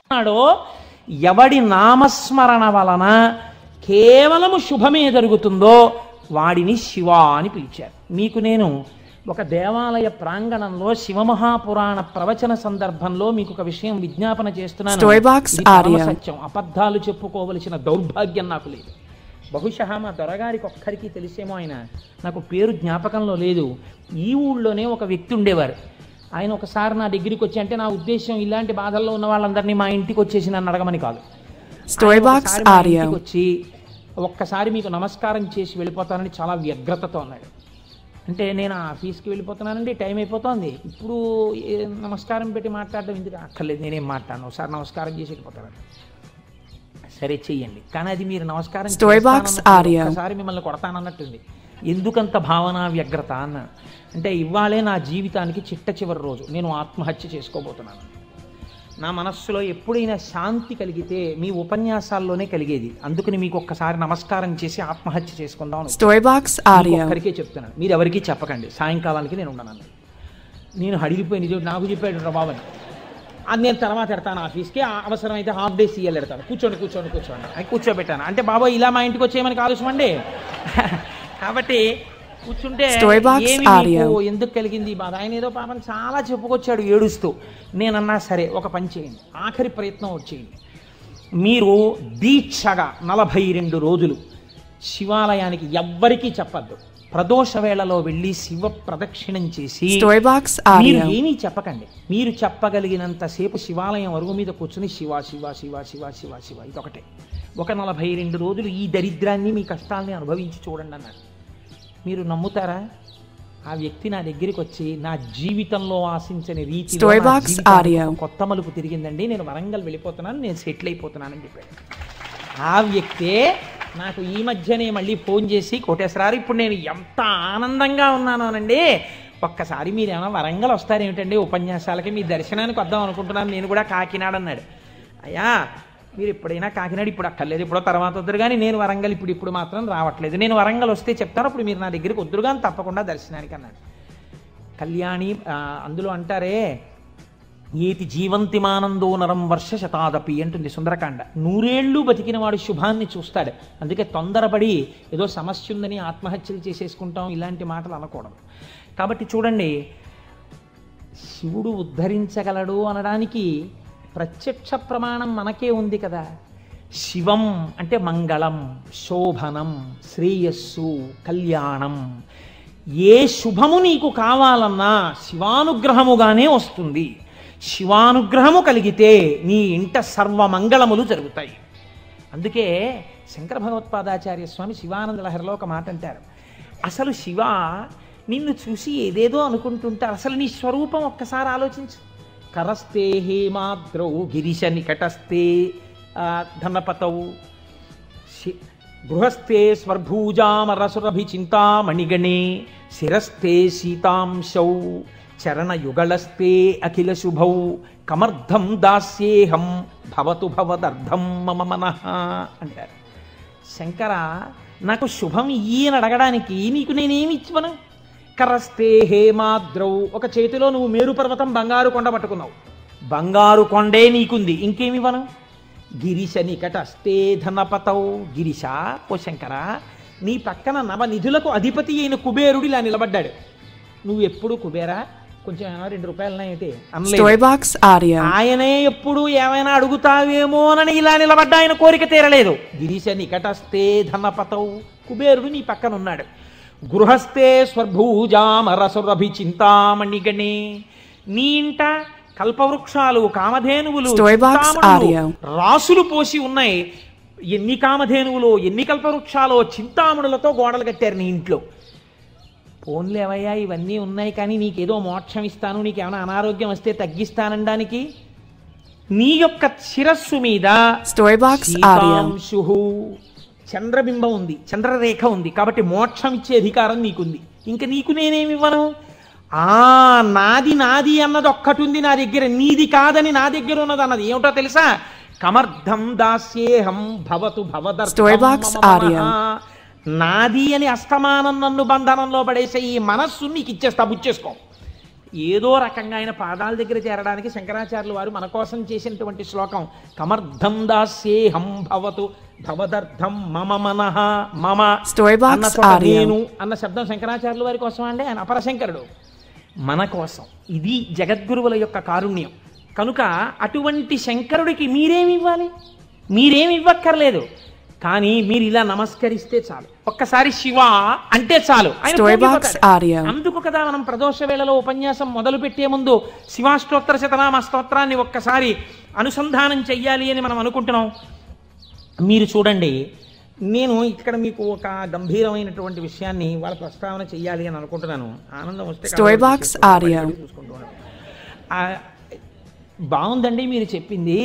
నాడో ఎవడి నామస్మరణ వలన కేవలము శుభమే జరుగుతుందో వాడిని శివ అని పిలిచారు. మీకు నేను ఒక దేవాలయ ప్రాంగణంలో శివమహాపురాణ ప్రవచన సందర్భంలో మీకు ఒక విషయం విజ్ఞాపన చేస్తున్నాను. సత్యం, అబద్ధాలు చెప్పుకోవలసిన దౌర్భాగ్యం నాకు లేదు. బహుశా మా దొరగారికి ఒక్కరికి తెలిసేమో, ఆయన నాకు పేరు జ్ఞాపకంలో లేదు. ఈ ఊళ్ళోనే ఒక వ్యక్తి ఉండేవారు. ఆయన ఒకసారి నా దగ్గరికి వచ్చి, అంటే నా ఉద్దేశం ఇలాంటి బాధల్లో ఉన్న వాళ్ళందరినీ మా ఇంటికి వచ్చేసి నన్ను అడగమని కాదు, వచ్చి ఒక్కసారి మీకు నమస్కారం చేసి వెళ్ళిపోతానని చాలా వ్యగ్రతతో అన్నాడు. అంటే నేను ఆఫీస్కి వెళ్ళిపోతున్నానండి, టైం అయిపోతుంది, ఇప్పుడు నమస్కారం పెట్టి మాట్లాడడం ఎందుకు, అక్కర్లేదు నేనేం మాట్లాడను, ఒకసారి నమస్కారం చేసి వెళ్ళిపోతాను. సరే చెయ్యండి, కానీ అది మీరు నమస్కారం ఒకసారి మిమ్మల్ని కొడతానన్నట్టుంది. ఎందుకంత భావన వ్యగ్రత అన్న అంటే, ఇవాళే నా జీవితానికి చిట్ట చివరి రోజు, నేను ఆత్మహత్య చేసుకోబోతున్నాను. నా మనస్సులో ఎప్పుడైనా శాంతి కలిగితే మీ ఉపన్యాసాల్లోనే కలిగేది. అందుకని మీకు ఒక్కసారి నమస్కారం చేసి ఆత్మహత్య చేసుకుందాం ఒక్కరికే చెప్తున్నాను, మీరు ఎవరికీ చెప్పకండి, సాయంకాలానికి నేను ఉండను. నేను అడిగిపోయి నిజం నాకు చెప్పాడు బాబని, అది నేను తర్వాత ఎడతాను ఆఫీస్కి, అవసరమైతే హాఫ్ డే సీఎల్ ఎడతాను, కూర్చోండి అని కూర్చోబెట్టాను. అంటే బాబా ఇలా మా ఇంటికి వచ్చేయమని కాలుష్యమండి. కాబట్టి కూర్చుంటే ఎందుకు కలిగింది బాధ, ఆయన ఏదో పాపం చాలా చెప్పుకొచ్చాడు ఏడుస్తూ. నేనన్నా సరే ఒక పని చేయండి, ఆఖరి ప్రయత్నం వచ్చేయండి, మీరు దీక్షగా 42 రోజులు శివాలయానికి ఎవ్వరికీ చెప్పద్దు, ప్రదోష వేళలో వెళ్ళి శివ ప్రదక్షిణం చేసి మీరు ఏమీ చెప్పకండి, మీరు చెప్పగలిగినంతసేపు శివాలయం అరుగు మీద కూర్చుని శివ శివ శివ శివ శివ శివ ఇదొకటే. ఒక 42 రోజులు ఈ దరిద్రాన్ని మీ కష్టాలని అనుభవించి చూడండి అన్నాడు. మీరు నమ్ముతారా, ఆ వ్యక్తి నా దగ్గరికి వచ్చి నా జీవితంలో ఆశించని రీతిలో కొత్త మలుపు తిరిగిందండి, నేను వరంగల్ వెళ్ళిపోతున్నాను, నేను సెటిల్ అయిపోతున్నానని చెప్పాడు. ఆ వ్యక్తే నాకు ఈ మధ్యనే మళ్ళీ ఫోన్ చేసి, కోటేశ్వరారు ఇప్పుడు నేను ఎంత ఆనందంగా ఉన్నానోనండి, ఒక్కసారి మీరు ఏమైనా వరంగల్ వస్తారేమిటండి ఉపన్యాసాలకి, మీ దర్శనానికి వద్దాం అనుకుంటున్నాను, నేను కూడా కాకినాడ అన్నాడు. అయ్యా మీరు ఎప్పుడైనా కాకినాడ ఇప్పుడు అక్కర్లేదు, ఇప్పుడు తర్వాత వద్దురు కానీ, నేను వరంగల్ ఇప్పుడు మాత్రం రావట్లేదు, నేను వరంగల్ వస్తే చెప్తాను, అప్పుడు మీరు నా దగ్గరికి వద్దురు కానీ తప్పకుండా దర్శనానికి అన్నాడు. కళ్యాణి అందులో అంటారే, ఏతి జీవంతిమానందో నరం వర్ష శతాదపి అంటుంది సుందరకాండ. 100 ఏళ్ళు బతికిన వాడు శుభాన్ని చూస్తాడు. అందుకే తొందరపడి ఏదో సమస్య ఉందని ఆత్మహత్యలు చేసేసుకుంటాం, ఇలాంటి మాటలు అనకూడదు. కాబట్టి చూడండి, శివుడు ఉద్ధరించగలడు అనడానికి ప్రత్యక్ష ప్రమాణం మనకే ఉంది కదా. శివం అంటే మంగళం, శోభనం, శ్రేయస్సు, కళ్యాణం. ఏ శుభము నీకు కావాలన్నా శివానుగ్రహముగానే వస్తుంది. శివానుగ్రహము కలిగితే నీ ఇంట సర్వమంగళములు జరుగుతాయి. అందుకే శంకర భగవత్పాదాచార్య స్వామి శివానంద లహరిలో ఒక మాట అంటారు, అసలు శివ నిన్ను చూసి ఏదేదో అనుకుంటుంటారు, అసలు నీ స్వరూపం ఒక్కసారి ఆలోచించు. కరస్తే హేమాద్రౌ గిరిశ నికటస్తే ధనపతౌ గృహస్థే స్వర్భూజామరసురభి చింతామణిగణే శిరస్థే సీతాంశౌ చరణయుగళస్తే అఖిల శుభౌ కమర్థం దాస్యేహం భవతు భవదర్థం మమ మనః అంటారు. శంకర నాకు శుభం ఇయ్యని అడగడానికి నీకు నేనేమి ఇచ్చివను? కరస్తే హేమాద్రౌ, ఒక చేతిలో నువ్వు మేరు పర్వతం బంగారు కొండ పట్టుకున్నావు, బంగారు కొండే నీకుంది, ఇంకేమివ్వను? గిరిశ నికటస్తే ధనపతౌ, గిరిశ ఓ శంకర నీ పక్కన నవనిధులకు అధిపతి అయిన కుబేరుడు ఇలా నిలబడ్డాడు, నువ్వు ఎప్పుడు కుబేరా కొంచెం 2 రూపాయలనేమిటి అనలేదు. ఆయనే ఎప్పుడు ఏమైనా అడుగుతావేమోనని ఇలా నిలబడ్డా, ఆయన కోరిక తీరలేదు. గిరిశ నికటస్తే ధనపతౌ, కుబేరుడు నీ పక్కన ఉన్నాడు. గృహస్థే స్వర్భూజామరసురభి చింతామణిగణే, నీ ఇంట కల్పవృక్షాలు, కామధేనువులు, రాసులు పోసి ఉన్నాయి. ఎన్ని కామధేనువులు, ఎన్ని కల్పవృక్షాలో, చింతామణులతో గోడలు కట్టారు నీ ఇంట్లో. పోన్లేవయ్యా ఇవన్నీ ఉన్నాయి, కానీ నీకేదో మోక్షం ఇస్తాను, నీకేమైనా అనారోగ్యం వస్తే తగ్గిస్తానడానికి నీ యొక్క శిరస్సు మీద చంద్రబింబం ఉంది, చంద్రరేఖ ఉంది, కాబట్టి మోక్షం ఇచ్చే అధికారం నీకుంది. ఇంకా నీకు నేనేమివ్వను? నాది నాది అన్నది ఒక్కటి ఉంది నా దగ్గర, నీది కాదని నా దగ్గర ఉన్నది అన్నది ఏమిటో తెలుసా? కమర్థం దాస్యేహం భవతు భవదర్థం. నాది అని అస్తమానం నన్ను బంధనంలో పడేసే ఈ మనస్సు నీకు ఇచ్చేస్తా, బుచ్చేసుకో. ఏదో రకంగా ఆయన పాదాల దగ్గర చేరడానికి శంకరాచార్యులు వారు మన కోసం చేసినటువంటి శ్లోకం కమర్థం దాస్యేహం భవతు భవదర్థం మమ మనః మమ అన్న చోట నేను అన్న శబ్దం శంకరాచార్యుల వారి కోసం అండి, ఆయన అపరశంకరుడు మన కోసం. ఇది జగద్గురువుల యొక్క కారుణ్యం. కనుక అటువంటి శంకరుడికి మీరేమి ఇవ్వాలి? మీరేమి ఇవ్వక్కర్లేదు, కానీ మీరు ఇలా నమస్కరిస్తే చాలు, ఒక్కసారి శివ అంటే చాలు. అందుకు కదా మనం ప్రదోష వేళలో ఉపన్యాసం మొదలు పెట్టే ముందు శివాష్టోత్తర శతనామ స్తోత్రాన్ని ఒక్కసారి అనుసంధానం చెయ్యాలి అని మనం అనుకుంటున్నాం. మీరు చూడండి, నేను ఇక్కడ మీకు ఒక గంభీరమైనటువంటి విషయాన్ని వాళ్ళ ప్రస్తావన చెయ్యాలి అని అనుకుంటున్నాను. ఆనందం వస్తే చూసుకుంటున్నాను. బాగుందండి మీరు చెప్పింది,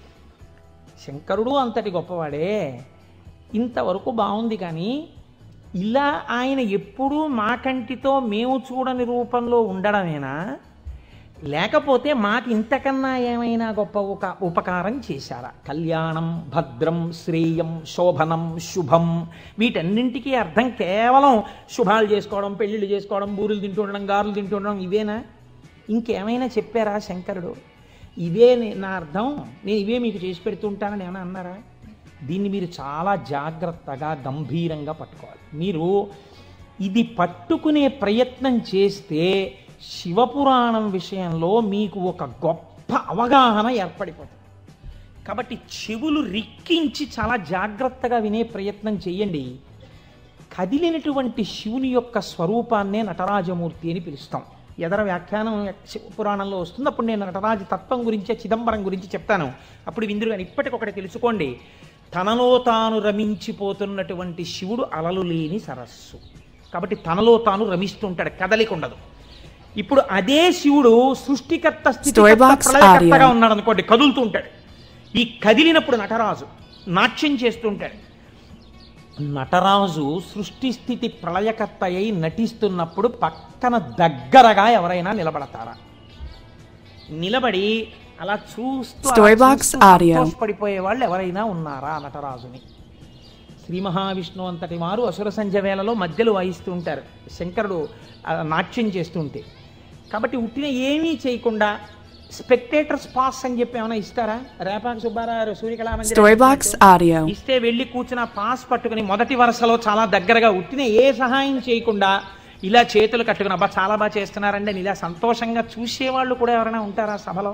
శంకరుడు అంతటి గొప్పవాడే, ఇంతవరకు బాగుంది. కానీ ఇలా ఆయన ఎప్పుడూ మా కంటితో మేము చూడని రూపంలో ఉండడమేనా, లేకపోతే మాకు ఇంతకన్నా ఏమైనా గొప్ప ఉపకారం చేశారా? కళ్యాణం, భద్రం, శ్రేయం, శోభనం, శుభం, వీటన్నింటికీ అర్థం కేవలం శుభాలు చేసుకోవడం, పెళ్ళిళ్ళు చేసుకోవడం, బూరులు తింటూ ఉండడం, గారులు తింటూ ఉండడం, ఇవేనా? ఇంకేమైనా చెప్పారా శంకరుడు? ఇవే నా అర్థం, నేను ఇవే మీకు చేసి పెడుతుంటానని ఏమైనా అన్నారా? దీన్ని మీరు చాలా జాగ్రత్తగా గంభీరంగా పట్టుకోవాలి. మీరు ఇది పట్టుకునే ప్రయత్నం చేస్తే శివపురాణం విషయంలో మీకు ఒక గొప్ప అవగాహన ఏర్పడిపోతుంది. కాబట్టి చెవులు రిక్కించి చాలా జాగ్రత్తగా వినే ప్రయత్నం చేయండి. కదిలినటువంటి శివుని యొక్క స్వరూపాన్నే నటరాజమూర్తి అని పిలుస్తాం. ఎదర వ్యాఖ్యానం పురాణంలో వస్తుంది, అప్పుడు నేను నటరాజ తత్వం గురించి, చిదంబరం గురించి చెప్తాను, అప్పుడు విందురు. కానీ ఇప్పటికొకటి తెలుసుకోండి, తనలో తాను రమించిపోతున్నటువంటి శివుడు అలలు లేని సరస్సు. కాబట్టి తనలో తాను రమిస్తుంటాడు, కదలిక ఉండదు. ఇప్పుడు అదే శివుడు సృష్టికర్త స్థితికర్తగా ఉన్నాడు అనుకోండి, కదులుతూ ఉంటాడు. ఈ కదిలినప్పుడు నటరాజు నాట్యం చేస్తుంటాడు. నటరాజు సృష్టి స్థితి ప్రళయకర్త అయి నటిస్తున్నప్పుడు పక్కన దగ్గరగా ఎవరైనా నిలబడతారా? నిలబడి అలా చూస్తూ పడిపోయే వాళ్ళు ఎవరైనా ఉన్నారా నటరాజుని? శ్రీ మహావిష్ణువు అంతటి వారు అసుర సంధ్య వేళలో మధ్యలో వాయిస్తూ ఉంటారు, శంకరుడు నాట్యం చేస్తుంటే. కాబట్టి ఉట్టిన ఏమీ చేయకుండా స్పెక్టేటర్స్ పాస్ అని చెప్పి ఏమైనా ఇస్తారా? రేపాక సుబ్బారావు సూర్యకళామందిరం ఇస్తే వెళ్ళి కూర్చున్న పాస్ పట్టుకుని మొదటి వరుసలో చాలా దగ్గరగా ఉట్టిన ఏ సహాయం చేయకుండా ఇలా చేతులు కట్టుకుని అబ్బా చాలా బాగా చేస్తున్నారండి అని ఇలా సంతోషంగా చూసేవాళ్ళు కూడా ఎవరైనా ఉంటారా సభలో?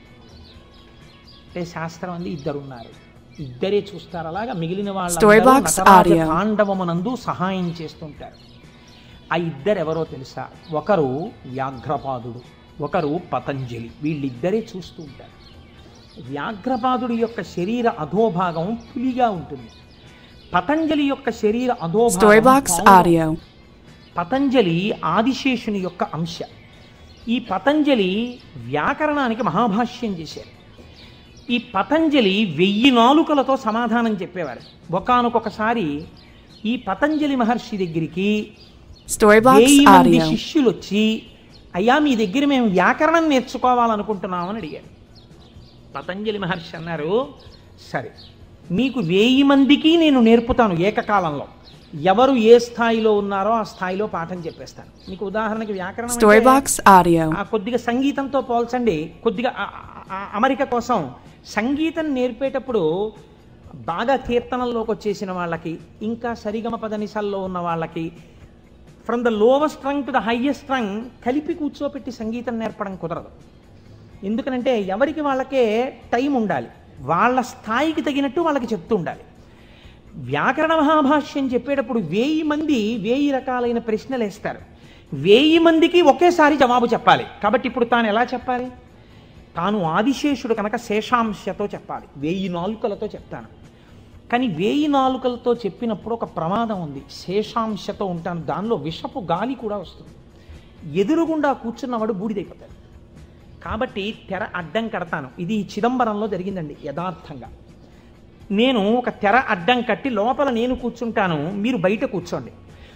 అంటే శాస్త్రం అంది ఇద్దరున్నారు, ఇద్దరే చూస్తారు. అలాగా మిగిలిన వాళ్ళు తాండవమునందు సహాయం చేస్తుంటారు. ఆ ఇద్దరు ఎవరో తెలుసా? ఒకరు వ్యాఘ్రపాదుడు, ఒకరు పతంజలి. వీళ్ళిద్దరే చూస్తూ ఉంటారు. వ్యాఘ్రపాదుడి యొక్క శరీర అధోభాగం పులిగా ఉంటుంది, పతంజలి యొక్క శరీర అధోభాగం. పతంజలి ఆదిశేషుని యొక్క అంశ. ఈ పతంజలి వ్యాకరణానికి మహాభాష్యం చేశారు. ఈ పతంజలి 1000 నాలుకలతో సమాధానం చెప్పేవారు. ఒకానొకసారి ఈ పతంజలి మహర్షి దగ్గరికి 1000 మంది శిష్యులు వచ్చి, అయ్యా మీ దగ్గర మేము వ్యాకరణం నేర్చుకోవాలనుకుంటున్నామని అడిగారు. పతంజలి మహర్షి అన్నారు, సరే మీకు 1000 మందికి నేను నేర్పుతాను ఏకకాలంలో. ఎవరు ఏ స్థాయిలో ఉన్నారో ఆ స్థాయిలో పాఠం చెప్పేస్తాను. మీకు ఉదాహరణకి వ్యాకరణం కొద్దిగా సంగీతంతో పోల్చండి. కొద్దిగా అమరిక కోసం సంగీతం నేర్పేటప్పుడు బాగా కీర్తనల్లోకి వచ్చేసిన వాళ్ళకి, ఇంకా సరిగమ పదనిసల్లో ఉన్న వాళ్ళకి, from the lowest string to the highest string కలిపి కూర్చోపెట్టి సంగీతం నేర్పడం కుదరదు. ఎందుకనంటే ఎవరికి వాళ్ళకే టైం ఉండాలి, వాళ్ళ స్థాయికి తగినట్టు వాళ్ళకి చెప్తూ ఉండాలి. వ్యాకరణ మహాభాష్యం చెప్పేటప్పుడు 1000 మంది 1000 రకాలైన ప్రశ్నలు వేస్తారు. 1000 మందికి ఒకేసారి జవాబు చెప్పాలి. కాబట్టి ఇప్పుడు తాను ఎలా చెప్పాలి? తాను ఆదిశేషుడు కనుక శేషాంశతో చెప్పాలి, 1000 నాలుకలతో చెప్తాను. కానీ 1000 నాలుకలతో చెప్పినప్పుడు ఒక ప్రమాదం ఉంది. శేషాంశతో ఉంటాను, దానిలో విషపు గాలి కూడా వస్తుంది, ఎదురుగుండా కూర్చున్నవాడు బూడిదైపోతాడు. కాబట్టి తెర అడ్డం కడతాను. ఇది చిదంబరంలో జరిగిందండి యథార్థంగా. నేను ఒక తెర అడ్డం కట్టి లోపల నేను కూర్చుంటాను, మీరు బయట కూర్చోండి.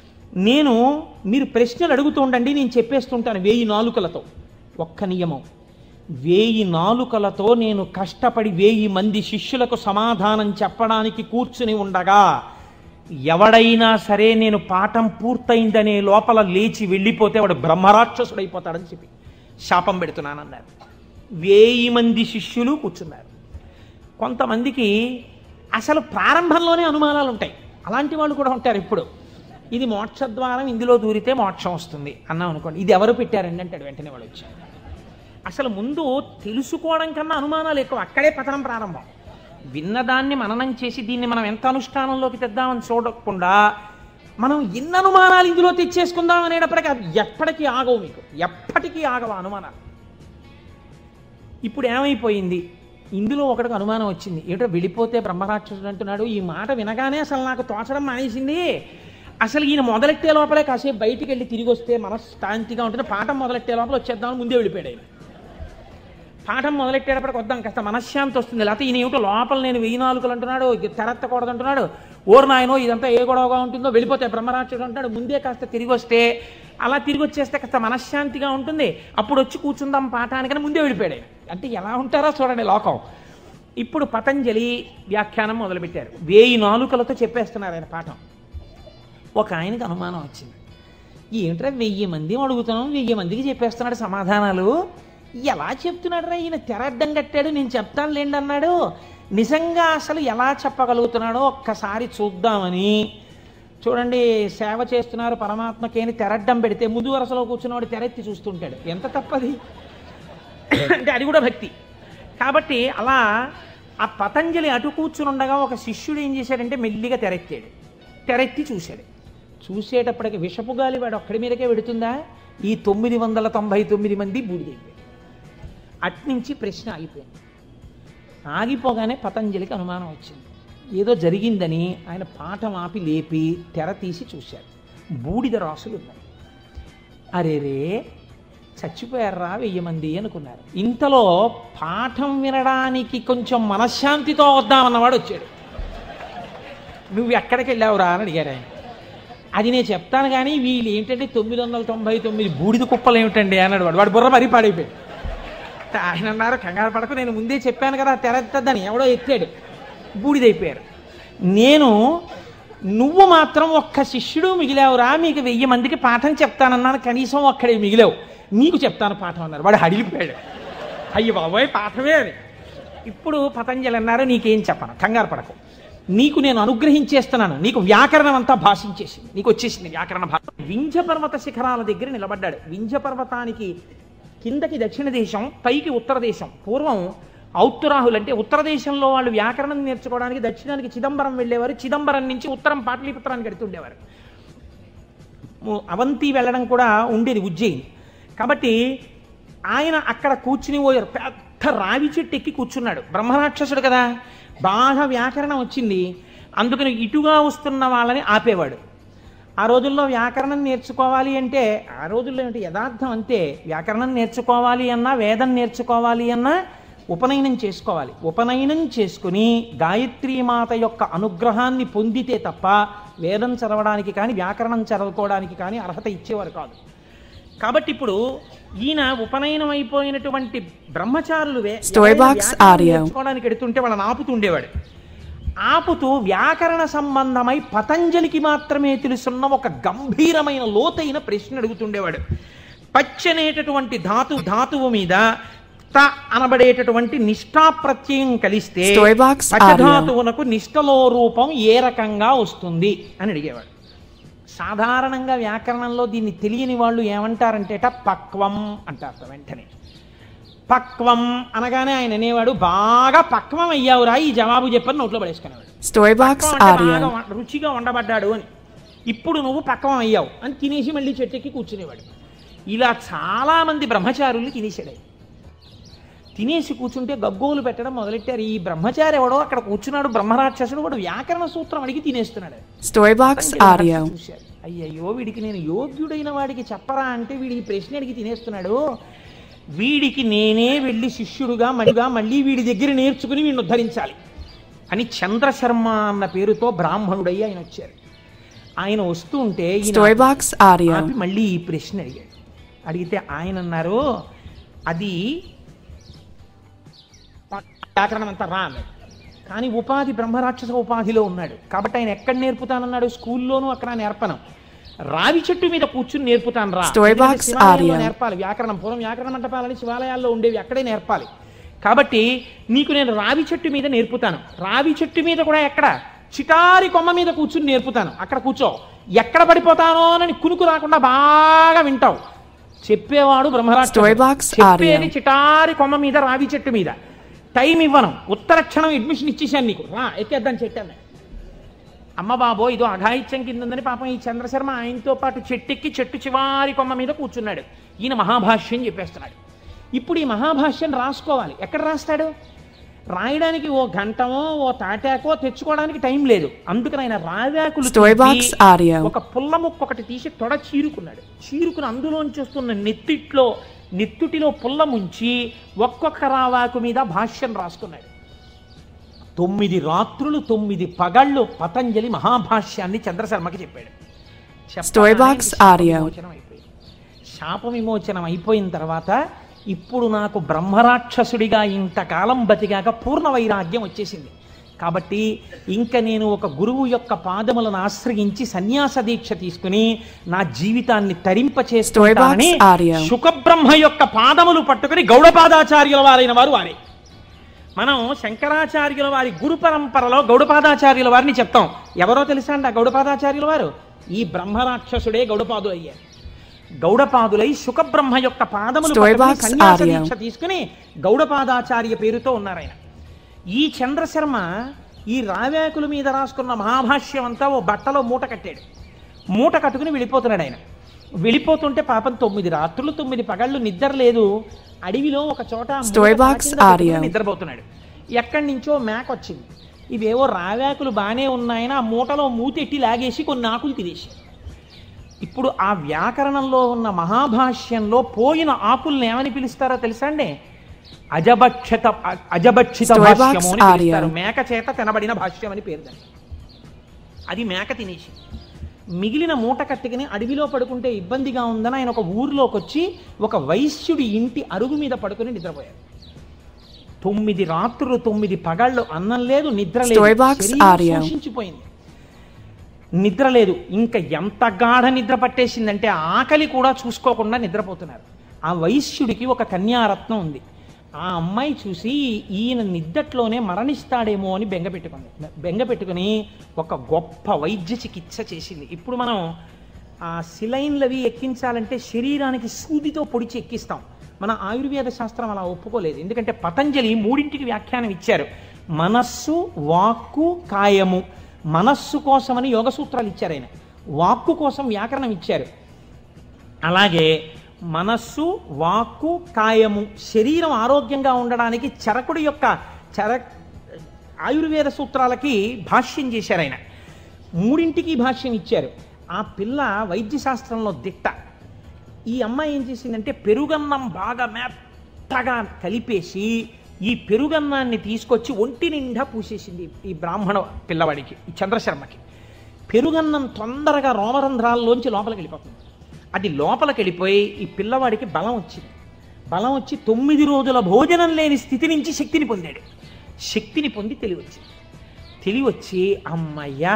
మీరు ప్రశ్నలు అడుగుతూ ఉండండి, నేను చెప్పేస్తుంటాను 1000 నాలుకలతో. ఒక్క నియమం, 1000 నాలుకలతో నేను కష్టపడి 1000 మంది శిష్యులకు సమాధానం చెప్పడానికి కూర్చుని ఉండగా ఎవడైనా సరే నేను పాఠం పూర్తయిందనే లోపల లేచి వెళ్ళిపోతే వాడు బ్రహ్మరాక్షసుడైపోతాడని చెప్పి శాపం పెడుతున్నానన్నారు. 1000 మంది శిష్యులు కూర్చున్నారు. కొంతమందికి అసలు ప్రారంభంలోనే అనుమానాలు ఉంటాయి. అలాంటి వాళ్ళు కూడా ఉంటారు. ఇప్పుడు ఇది మోక్షద్వారం, ఇందులో దూరితే మోక్షం వస్తుంది అన్నాం అనుకోండి, ఇది ఎవరు పెట్టారండి అంటాడు. వెంటనే వాడు వచ్చాడు. అసలు ముందు తెలుసుకోవడం కన్నా అనుమానాలు ఎక్కువ. అక్కడే పతనం ప్రారంభం. విన్నదాన్ని మననం చేసి దీన్ని మనం ఎంత అనుష్ఠానంలోకి తెద్దామని చూడకుండా మనం ఎన్ని అనుమానాలు ఇందులో తెచ్చేసుకుందాం అనేటప్పటికీ అవి ఎప్పటికీ ఆగవు. మీకు ఎప్పటికీ ఆగవు అనుమానాలు. ఇప్పుడు ఏమైపోయింది, ఇందులో ఒకటికి అనుమానం వచ్చింది. ఏమిటో వెళ్ళిపోతే బ్రహ్మరాక్షసుడు అంటున్నాడు. ఈ మాట వినగానే అసలు నాకు తోచడం మానేసింది. అసలు ఈయన మొదలెట్టే లోపలే కాసేపు బయటికి వెళ్ళి తిరిగి వస్తే మనశ్శాంతిగా ఉంటుంది. పాఠం మొదలెట్టే లోపల వచ్చేద్దామని ముందే వెళ్ళిపోయాడు ఆయన. పాఠం మొదలెట్టేటప్పటికి వద్దాం, కాస్త మనశ్శాంతి వస్తుంది. లేకపోతే ఈయన ఏమిటో లోపల నేను 1000 నాలుకలు అంటున్నాడు, తెరత్తకూడదు అంటున్నాడు. ఓరు నాయనో ఇదంతా ఏ గొడవగా ఉంటుందో, వెళ్ళిపోతే బ్రహ్మరాక్షసుడు అంటాడు. ముందే కాస్త తిరిగి వస్తే, అలా తిరిగి వచ్చేస్తే కాస్త మనశ్శాంతిగా ఉంటుంది. అప్పుడు వచ్చి కూర్చుందాం పాఠానికని ముందే వెళ్ళిపోయాడు. అంటే ఎలా ఉంటారో చూడండి లోకం. ఇప్పుడు పతంజలి వ్యాఖ్యానం మొదలుపెట్టారు. 1000 నాలుకలతో చెప్పేస్తున్నారు ఆయన పాఠం. ఒక ఆయనకి అనుమానం వచ్చింది. ఏమిట్రా 1000 మంది అడుగుతున్నాం, 1000 మందికి చెప్పేస్తున్నాడు సమాధానాలు, ఎలా చెప్తున్నాడు రా ఈయన, తెర అడ్డం కట్టాడు, నేను చెప్తాను లేండి అన్నాడు. నిజంగా అసలు ఎలా చెప్పగలుగుతున్నాడో ఒక్కసారి చూద్దామని. చూడండి, సేవ చేస్తున్నారు పరమాత్మకి అని తెరడ్డం పెడితే ముందు వరుసలో కూర్చున్నవాడు తెరెత్తి చూస్తుంటాడు. ఎంత తప్పది అంటే అది కూడా భక్తి. కాబట్టి అలా ఆ పతంజలి అటు కూర్చుని ఉండగా ఒక శిష్యుడు ఏం చేశాడంటే మెల్లిగా తెరెత్తాడు. తెరెత్తి చూశాడు. చూసేటప్పటికి విషపు గాలి వాడు ఒక్కడి మీదకే పెడుతుందా, ఈ 999 మంది బూడిదైపోయారు. అట్నుంచి ప్రశ్న ఆగిపోయింది. ఆగిపోగానే పతంజలికి అనుమానం వచ్చింది. ఏదో జరిగిందని ఆయన పాఠం ఆపి లేపి తెర తీసి చూశారు. బూడిద రాసులు ఉన్నాయి. అరేరే చచ్చిపోయారా 1000 మంది అనుకున్నారు. ఇంతలో పాఠం వినడానికి కొంచెం మనశ్శాంతితో వద్దామన్నవాడు వచ్చాడు. నువ్వు ఎక్కడికి వెళ్ళావురా అని అడిగాడు ఆయన. అది నేను చెప్తాను కానీ వీళ్ళు ఏంటంటే 999 బూడిద కుప్పలు ఏమిటండి అన్నాడు వాడు. వాడు బుర్ర మరీ పాడైపోయాడు. ఆయన అన్నారు, కంగారు పడకు, నేను ముందే చెప్పాను కదా తెరెత్తద్దని. ఎవడో ఎత్తాడు, బూడిదైపోయారు. నువ్వు మాత్రం ఒక్క శిష్యుడు మిగిలావురా, మీకు 1000 మందికి పాఠం చెప్తానన్నాను, కనీసం ఒక్కడే మిగిలావు, నీకు చెప్తాను పాఠం అన్నారు. వాడు హడిలిపోయాడు. అయ్య బాబోయ్ పాఠమే అని. ఇప్పుడు పతంజలి అన్నారు, నీకేం చెప్పను, కంగారు పడకు, నీకు నేను అనుగ్రహించేస్తున్నాను, నీకు వ్యాకరణం అంతా భాషించేసింది, నీకు వచ్చేసింది వ్యాకరణ భాష. వింధ్య పర్వత శిఖరాల దగ్గర నిలబడ్డాడు. వింధ్య పర్వతానికి కిందకి దక్షిణ దేశం, పైకి ఉత్తర దేశం. పూర్వం ఔత్తరాహులు అంటే ఉత్తర దేశంలో వాళ్ళు వ్యాకరణం నేర్చుకోవడానికి దక్షిణానికి చిదంబరం వెళ్ళేవారు. చిదంబరం నుంచి ఉత్తరం పాటలీపుత్రానికి వెళ్తుండేవారు. అవంతి వెళ్ళడం కూడా ఉండేది ఉజ్జయిని. కాబట్టి ఆయన అక్కడ కూర్చుని పోయారు. పెద్ద రావి చెట్టు ఎక్కి కూర్చున్నాడు. బ్రహ్మరాక్షసుడు కదా, బాగా వ్యాకరణం వచ్చింది. అందుకని ఇటుగా వస్తున్న వాళ్ళని ఆపేవాడు. ఆ రోజుల్లో వ్యాకరణం నేర్చుకోవాలి అంటే, ఆ రోజుల్లో ఏంటి యథార్థం అంతే, వ్యాకరణం నేర్చుకోవాలి అన్నా, వేదం నేర్చుకోవాలి అన్నా ఉపనయనం చేసుకోవాలి. ఉపనయనం చేసుకుని గాయత్రీమాత యొక్క అనుగ్రహాన్ని పొందితే తప్ప వేదం చదవడానికి కానీ వ్యాకరణం చదువుకోవడానికి కానీ అర్హత ఇచ్చేవారు కాదు. కాబట్టి ఇప్పుడు ఈయన ఉపనయనం అయిపోయినటువంటి బ్రహ్మచారులు నేర్చుకోవడానికి ఎడుతుంటే వాళ్ళని ఆపుతుండేవాడు. ఆపుతూ వ్యాకరణ సంబంధమై పతంజలికి మాత్రమే తెలుసున్న ఒక గంభీరమైన లోతైన ప్రశ్న అడుగుతుండేవాడు. పచ్చనేటటువంటి ధాతువు మీద త అనబడేటటువంటి నిష్ఠా ప్రత్యయం కలిస్తే పచ్చధాతువునకు నిష్ఠలో రూపం ఏ రకంగా వస్తుంది అని అడిగేవాడు. సాధారణంగా వ్యాకరణంలో దీన్ని తెలియని వాళ్ళు ఏమంటారంటేట పక్వం అంటారు. వెంటనే పక్వం అనగానే ఆయన అనేవాడు, బాగా పక్వం అయ్యావురా ఈ జవాబు చెప్పని నోట్లో పడేసుకునేవాడు. రుచిగా వండబడ్డాడు అని. ఇప్పుడు నువ్వు పక్వం అయ్యావు అని తినేసి మళ్ళీ చెట్టెక్కి కూర్చునేవాడు. ఇలా చాలామంది బ్రహ్మచారులు తినేసాడు. తినేసి కూర్చుంటే గగ్గోలు పెట్టడం మొదలెట్టారు. ఈ బ్రహ్మచారి ఎవడో అక్కడ కూర్చున్నాడు, బ్రహ్మరాక్షసుడు, వాడు వ్యాకరణ సూత్రం అడిగి తినేస్తున్నాడు. చూశారు, అయ్యయ్యో వీడికి నేను యోగ్యుడైన వాడికి చెప్పరా అంటే వీడి ఈ ప్రశ్న అడిగి తినేస్తున్నాడు, వీడికి నేనే వెళ్ళి శిష్యుడుగా మళ్ళీ వీడి దగ్గర నేర్చుకుని వీడిని ఉద్ధరించాలి అని చంద్రశర్మ అన్న పేరుతో బ్రాహ్మణుడయ్యి ఆయన వచ్చారు. ఆయన వస్తూ ఉంటే మళ్ళీ ఈ ప్రశ్న అడిగాడు. అడిగితే ఆయన అన్నారు, అది వ్యాకరణం అంతా రా అన్నాడు. కానీ ఉపాధి బ్రహ్మరాక్షస ఉపాధిలో ఉన్నాడు కాబట్టి ఆయన ఎక్కడ నేర్పుతానన్నాడు, స్కూల్లోనూ అక్కడ నేర్పను. రావి చెట్టు మీద కూర్చుని నేర్పుతాను రా. నేర్పాలి వ్యాకరణం, పూర్వం వ్యాకరణ మంటపాలని శివాలయాల్లో ఉండేవి, అక్కడే నేర్పాలి. కాబట్టి నీకు నేను రావి చెట్టు మీద నేర్పుతాను. రావి చెట్టు మీద కూడా ఎక్కడ, చిటారి కొమ్మ మీద కూర్చుని నేర్పుతాను. అక్కడ కూర్చో, ఎక్కడ పడిపోతానో అని కునుకు రాకుండా బాగా వింటావు. చెప్పేవాడు బ్రహ్మరాక్షసుడు, చెప్పేది చిటారి కొమ్మ మీద రావి చెట్టు మీద. టైం ఇవ్వను, ఉత్తర క్షణం అడ్మిషన్ ఇచ్చేసాను నీకు, రా ఎక్కేద్దాం చెట్టు. అమ్మ బాబో ఇదో అఘాయిత్యం కింద ఉందని పాపం ఈ చంద్రశర్మ ఆయనతో పాటు చెట్టెక్కి చెట్టు చివారి కొమ్మ మీద కూర్చున్నాడు. ఈయన మహాభాష్యం చెప్పేస్తున్నాడు. ఇప్పుడు ఈ మహాభాష్యం రాసుకోవాలి. ఎక్కడ రాస్తాడు? రాయడానికి ఓ గంటమో ఓ తాటాకో తెచ్చుకోవడానికి టైం లేదు. అందుకని ఆయన రావాకులు ఒక పుల్ల ముక్క ఒకటి తీసి తొడ చీరుకున్నాడు. చీరుకుని అందులోంచి వస్తున్న నెత్తుటిలో పుల్ల ముంచి ఒక్కొక్క రావాకు మీద భాష్యం రాసుకున్నాడు. 9 రాత్రులు 9 పగళ్ళు పతంజలి మహాభాష్యాన్ని చంద్రశర్మకి చెప్పాడు. శాప విమోచనం అయిపోయిన తర్వాత ఇప్పుడు నాకు బ్రహ్మరాక్షసుడిగా ఇంతకాలం బతికాక పూర్ణ వైరాగ్యం వచ్చేసింది. కాబట్టి ఇంక నేను ఒక గురువు యొక్క పాదములను ఆశ్రయించి సన్యాస దీక్ష తీసుకుని నా జీవితాన్ని తరింపచేస్తానని శుకబ్రహ్మ యొక్క పాదములు పట్టుకుని గౌడపాదాచార్యుల వారైన వారు వారే. మనం శంకరాచార్యుల వారి గురు పరంపరలో గౌడపాదాచార్యుల వారిని చెప్తాం. ఎవరో తెలుసా అండి ఆ గౌడపాదాచార్యుల వారు? ఈ బ్రహ్మరాక్షసుడే గౌడపాదులు అయ్యారు. గౌడపాదులై శుకబ్రహ్మ యొక్క పాదములు సన్యాస దీక్ష తీసుకుని గౌడపాదాచార్య పేరుతో ఉన్నారు ఆయన. ఈ చంద్రశర్మ ఈ రావాకుల మీద రాసుకున్న మహాభాష్యం అంతా ఓ బట్టలో మూట కట్టాడు. మూట కట్టుకుని వెళ్ళిపోతున్నాడు ఆయన. వెళ్ళిపోతుంటే పాపం 9 రాత్రులు 9 పగళ్ళు నిద్ర లేదు. అడవిలో ఒక చోట నిద్రపోతున్నాడు. ఎక్కడి నుంచో మేక వచ్చింది. ఇవేవో రావాకులు బాగానే ఉన్నాయని ఆ మూటలో మూతెట్టి లాగేసి కొన్ని ఆకులు తినేసి. ఇప్పుడు ఆ వ్యాకరణంలో ఉన్న మహాభాష్యంలో పోయిన ఆకుల్ని ఏమని పిలుస్తారో తెలుసా అండి? అజభక్షిత భాష్యము అని పిలుస్తారు. మేక చేత తినబడిన భాష్యం అని పేరు దానికి. అది మేక తినేసి మిగిలిన మూట కట్టుకుని అడవిలో పడుకుంటే ఇబ్బందిగా ఉందని ఆయన ఒక ఊరిలోకి వచ్చి ఒక వైశ్యుడి ఇంటి అరుగు మీద పడుకుని నిద్రపోయారు. 9 రాత్రులు 9 పగళ్ళు అన్నం లేదు, నిద్ర లేదు, శోషించిపోయింది, నిద్ర లేదు. ఇంకా ఎంత గాఢ నిద్ర పట్టేసిందంటే ఆకలి కూడా చూసుకోకుండా నిద్రపోతున్నారు. ఆ వైశ్యుడికి ఒక కన్యారత్నం ఉంది. ఆ అమ్మాయి చూసి ఈయన నిద్దట్లోనే మరణిస్తాడేమో అని బెంగపెట్టుకుని ఒక గొప్ప వైద్య చికిత్స చేసింది. ఇప్పుడు మనం ఆ సిలైన్లు అవి ఎక్కించాలంటే శరీరానికి సూదితో పొడిచి ఎక్కిస్తాం. మన ఆయుర్వేద శాస్త్రం అలా ఒప్పుకోలేదు. ఎందుకంటే పతంజలి 3ంటికి వ్యాఖ్యానం ఇచ్చారు. మనస్సు, వాక్కు, కాయము. మనస్సు కోసమని యోగ సూత్రాలు ఇచ్చారు ఆయన, వాక్కు కోసం వ్యాకరణం ఇచ్చారు. అలాగే మనస్సు, వాక్కు, కాయము, శరీరం ఆరోగ్యంగా ఉండడానికి చరకుడి యొక్క ఆయుర్వేద సూత్రాలకి భాష్యం చేశారు ఆయన. 3ంటికి భాష్యం ఇచ్చారు. ఆ పిల్ల వైద్యశాస్త్రంలో దిట్ట. ఈ అమ్మాయి ఏం చేసిందంటే పెరుగన్నం బాగా మెత్తగా కలిపేసి ఈ పెరుగన్నాన్ని తీసుకొచ్చి ఒంటి నిండా పూసేసింది ఈ బ్రాహ్మణ పిల్లవాడికి, ఈ చంద్రశర్మకి. పెరుగన్నం తొందరగా రోమరంధ్రాల్లోంచి లోపలికి వెళ్ళిపోతుంది. అది లోపలికి వెళ్ళిపోయి ఈ పిల్లవాడికి బలం వచ్చింది. బలం వచ్చి 9 రోజుల భోజనం లేని స్థితి నుంచి శక్తిని పొందాడు. శక్తిని పొంది తెలివచ్చి అమ్మయ్యా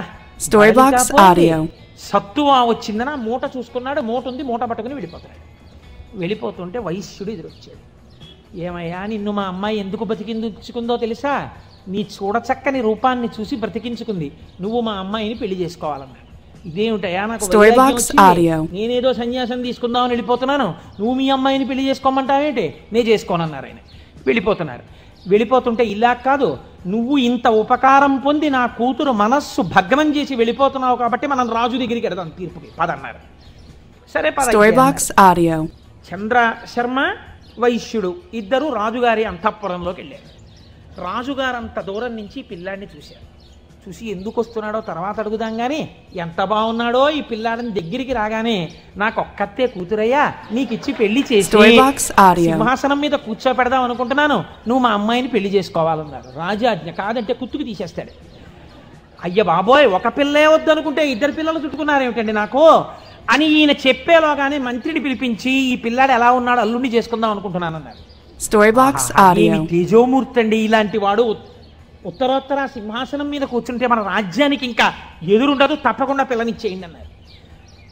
సత్తువా వచ్చిందని ఆ మూట చూసుకున్నాడు. మూట ఉంది, మూట పట్టుకుని వెళ్ళిపోతుంటే వైశ్యుడు ఎదురొచ్చాడు. ఏమయ్యా, నిన్ను మా అమ్మాయి ఎందుకు బ్రతికించుకుందో తెలుసా? నీ చూడచక్కని రూపాన్ని చూసి బ్రతికించుకుంది. నువ్వు మా అమ్మాయిని పెళ్లి చేసుకోవాలన్నాడు. ఇదేమిటయా, నాకు నేనేదో సన్యాసం తీసుకుందామని వెళ్ళిపోతున్నాను, నువ్వు మీ అమ్మాయిని పెళ్లి చేసుకోమంటావేంటి? నేను చేసుకోనన్నారు ఆయన. వెళ్ళిపోతుంటే ఇలా కాదు, నువ్వు ఇంత ఉపకారం పొంది నా కూతురు మనస్సు భగ్నం చేసి వెళ్ళిపోతున్నావు కాబట్టి మనం రాజు దగ్గరికి వెడదాం తీర్పుకి పదన్నారు. సరే పద. చంద్రశర్మ వైశ్యుడు ఇద్దరు రాజుగారి అంతఃపురంలోకి వెళ్ళారు. రాజుగారు అంత దూరం నుంచి పిల్లాడిని చూసి ఎందుకు వస్తున్నాడో తర్వాత అడుగుదాం కానీ ఎంత బాగున్నాడో ఈ పిల్లాడిని దగ్గరికి రాగానే నాకు ఒక్కతే కూతురయ్యా, నీకు ఇచ్చి పెళ్లి చేసి సింహాసనం మీద కూర్చోపెడదాం అనుకుంటున్నాను, నువ్వు మా అమ్మాయిని పెళ్లి చేసుకోవాలన్నాడు. రాజాజ్ఞ కాదంటే కుత్తుకు తీసేస్తాడు. అయ్య బాబోయ్, ఒక పిల్లే వద్దనుకుంటే 2 పిల్లలు చుట్టుకున్నారేమిటండి నాకు అని ఈయన చెప్పేలోగానే మంత్రిని పిలిపించి ఈ పిల్లాడు ఎలా ఉన్నాడు అల్లుండి చేసుకుందాం అనుకుంటున్నానన్నారు. తేజోమూర్తి అండి ఇలాంటి వాడు. ఉత్తరోత్తర సింహాసనం మీద కూర్చుంటే మన రాజ్యానికి ఇంకా ఎదురుండదు, తప్పకుండా పిల్లనిచ్చేయండి అన్నారు.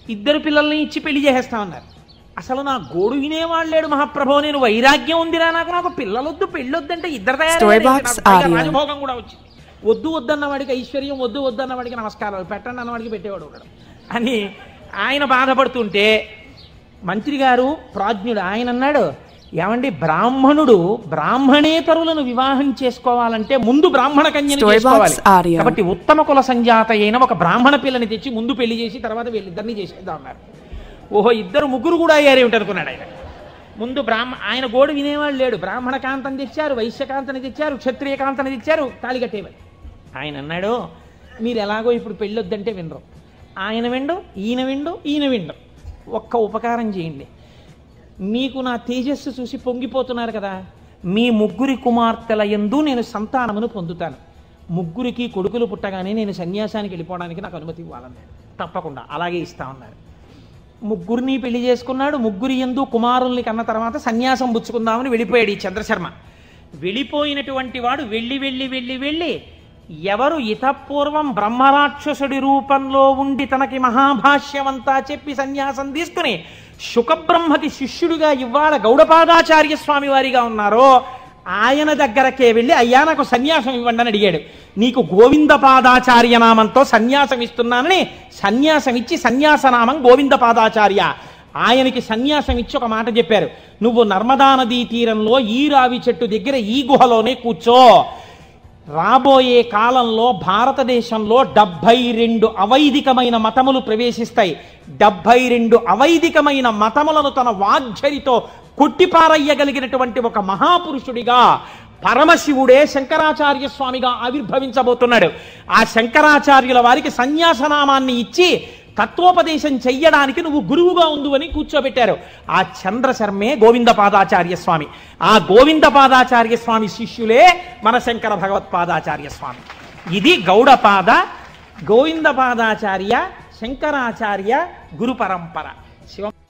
ఇద్దరు పిల్లల్ని ఇచ్చి పెళ్లి చేసేస్తామన్నారు. అసలు నా గోడు వినేవాళ్ళు లేడు మహాప్రభో, నేను వైరాగ్యం ఉందిరా నాకు పిల్లలొద్దు పెళ్ళొద్దంటే ఇద్దరు తయారు రాజభోగం కూడా వచ్చింది. వద్దు వద్దన్న వాడికి ఐశ్వర్యం, వద్దు వద్దన్న వాడికి నమస్కారాలు, పెట్టండి అన్నవాడికి పెట్టేవాడు ఒకడు అని ఆయన బాధపడుతుంటే మంత్రి గారు ప్రాజ్ఞుడు ఆయన అన్నాడు, ఏమండి బ్రాహ్మణుడు బ్రాహ్మణేతరులను వివాహం చేసుకోవాలంటే ముందు బ్రాహ్మణ కన్యని చేసుకోవాలి. కాబట్టి ఉత్తమ కుల సంజాత అయిన ఒక బ్రాహ్మణ పిల్లని తెచ్చి ముందు పెళ్లి చేసి తర్వాత వీళ్ళిద్దరినీ చేసేద్దాం అన్నారు. ఓహో ఇద్దరు ముగ్గురు కూడా అయ్యారేమిటనుకున్నాడు ఆయన. ముందు ఆయన గోడు వినేవాళ్ళు లేడు. బ్రాహ్మణ కాంతని తెచ్చారు, వైశ్యకాంతని తెచ్చారు, క్షత్రియ కాంతని తెచ్చారు, తాళి కట్టేవారు. ఆయన అన్నాడు, మీరు ఎలాగో ఇప్పుడు పెళ్ళొద్దంటే వినరు, ఆయన విండు, ఈయన విండు. ఒక్క ఉపకారం చేయండి, మీకు నా తేజస్సు చూసి పొంగిపోతున్నారు కదా, మీ ముగ్గురి కుమార్తెల యందు నేను సంతానమును పొందుతాను. ముగ్గురికి కొడుకులు పుట్టగానే నేను సన్యాసానికి వెళ్ళిపోవడానికి నాకు అనుమతి ఇవ్వాలన్నాడు. తప్పకుండా అలాగే ఇస్తా ఉన్నారు. ముగ్గురిని పెళ్లి చేసుకున్నాడు. ముగ్గురి యందు కుమారుల్ని కన్న తర్వాత సన్యాసం పుచ్చుకుందామని వెళ్ళిపోయాడు ఈ చంద్రశర్మ. వెళ్ళిపోయినటువంటి వాడు వెళ్ళి ఎవరు ఇతపూర్వం బ్రహ్మరాక్షసుడి రూపంలో ఉండి తనకి మహాభాష్యమంతా చెప్పి సన్యాసం తీసుకుని శుకబ్రహ్మకి శిష్యుడిగా ఇవాళ గౌడపాదాచార్య స్వామి వారిగా ఉన్నారో ఆయన దగ్గరకే వెళ్ళి, అయ్యా నాకు సన్యాసం ఇవ్వండి అని అడిగాడు. నీకు గోవిందపాదాచార్య నామంతో సన్యాసం ఇస్తున్నానని సన్యాసం ఇచ్చి సన్యాసనామం గోవిందపాదాచార్య. ఆయనకి సన్యాసం ఇచ్చి ఒక మాట చెప్పారు, నువ్వు నర్మదా నదీ తీరంలో ఈ రావి చెట్టు దగ్గర ఈ గుహలోనే కూర్చో. రాబోయే కాలంలో భారతదేశంలో 72 అవైదికమైన మతములు ప్రవేశిస్తాయి. 72 అవైదికమైన మతములను తన వాగ్ఝరితో కొట్టిపారయ్యగలిగినటువంటి ఒక మహాపురుషుడిగా పరమశివుడే శంకరాచార్య స్వామిగా ఆవిర్భవించబోతున్నాడు. ఆ శంకరాచార్యుల వారికి సన్యాసనామాన్ని ఇచ్చి తత్వోపదేశం చెయ్యడానికి నువ్వు గురువుగా ఉండు అని కూర్చోబెట్టారు. ఆ చంద్రశర్మే గోవిందపాదాచార్య స్వామి. ఆ గోవిందపాదాచార్య స్వామి శిష్యులే మన శంకర భగవత్పాదాచార్య స్వామి. ఇది గౌడపాద, గోవిందపాదాచార్య, శంకరాచార్య గురు పరంపర. శివ